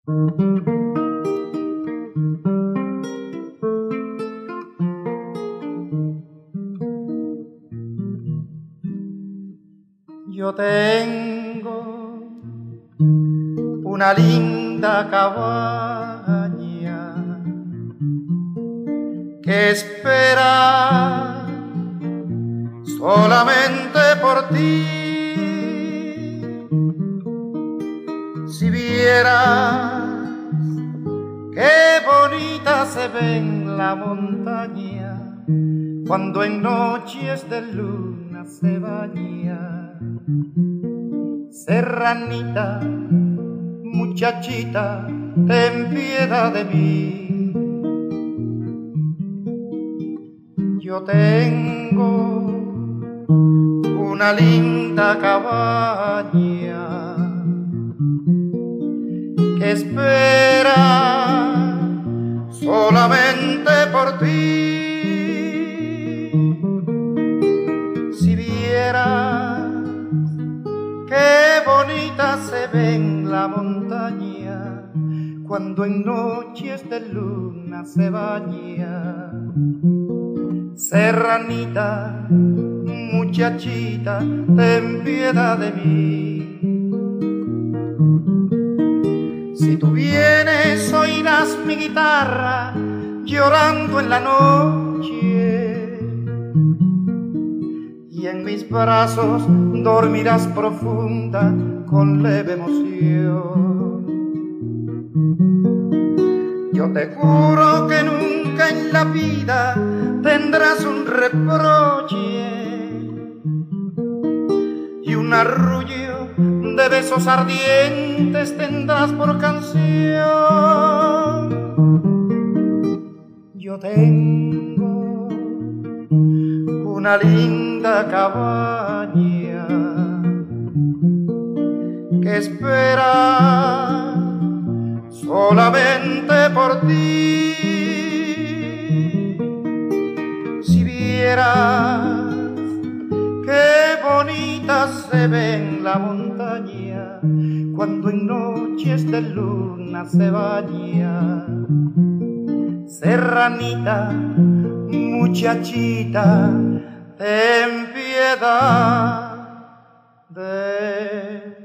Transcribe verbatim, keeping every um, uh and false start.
Yo tengo una linda cabaña que espera solamente por ti. Si vieras qué bonita se ve en la montaña cuando en noches de luna se baña. Serranita, muchachita, ten piedad de mí. Yo tengo una linda cabaña que espera solamente por ti. Si vieras qué bonita se ve en la montaña cuando en noches de luna se baña. Serranita, muchachita, ten piedad de mí. Si tú vienes oirás mi guitarra llorando en la noche y en mis brazos dormirás profunda con leve emoción. Yo te juro que nunca en la vida tendrás un reproche y un arrullo de besos ardientes tendrás por canción. Yo tengo una linda cabaña que espera solamente por ti. Si vieras qué bonita se ve en la montaña cuando en noches de luna se baña. Serranita, muchachita, ten piedad de